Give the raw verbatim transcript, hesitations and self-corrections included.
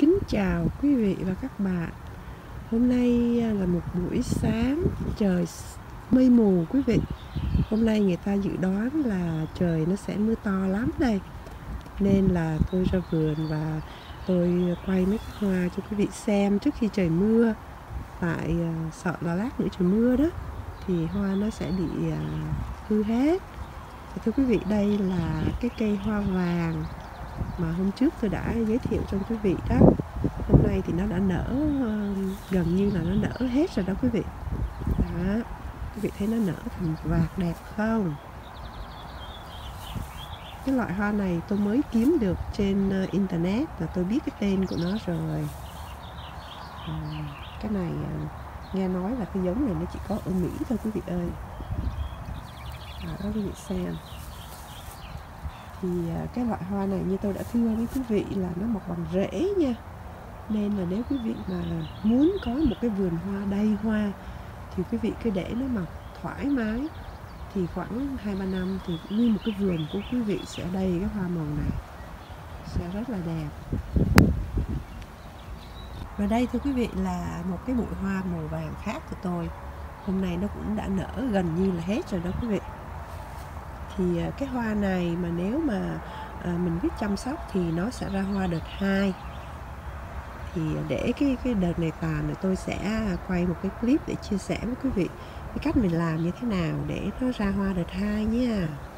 Kính chào quý vị và các bạn. Hôm nay là một buổi sáng trời mây mù quý vị. Hôm nay người ta dự đoán là trời nó sẽ mưa to lắm đây. Nên là tôi ra vườn và tôi quay mấy cái hoa cho quý vị xem trước khi trời mưa. Tại uh, sợ là lát nữa trời mưa đó thì hoa nó sẽ bị uh, hư hết. Và thưa quý vị, đây là cái cây hoa vàng mà hôm trước tôi đã giới thiệu cho quý vị đó. Hôm nay thì nó đã nở, gần như là nó nở hết rồi đó quý vị. Đó, quý vị thấy nó nở thành vạt đẹp không? Cái loại hoa này tôi mới kiếm được trên internet và tôi biết cái tên của nó rồi. À, cái này nghe nói là cái giống này nó chỉ có ở Mỹ thôi quý vị ơi. Đó, quý vị xem. Thì cái loại hoa này như tôi đã thưa với quý vị là nó mọc bằng rễ nha. Nên là nếu quý vị mà muốn có một cái vườn hoa đầy hoa thì quý vị cứ để nó mọc thoải mái. Thì khoảng hai ba năm thì nguyên một cái vườn của quý vị sẽ đầy cái hoa màu này, sẽ rất là đẹp. Và đây thưa quý vị là một cái bụi hoa màu vàng khác của tôi. Hôm nay nó cũng đã nở gần như là hết rồi đó quý vị. Thì cái hoa này mà nếu mà à, mình biết chăm sóc thì nó sẽ ra hoa đợt hai. Thì để cái cái đợt này tàn thì tôi sẽ quay một cái clip để chia sẻ với quý vị cái cách mình làm như thế nào để nó ra hoa đợt hai nha.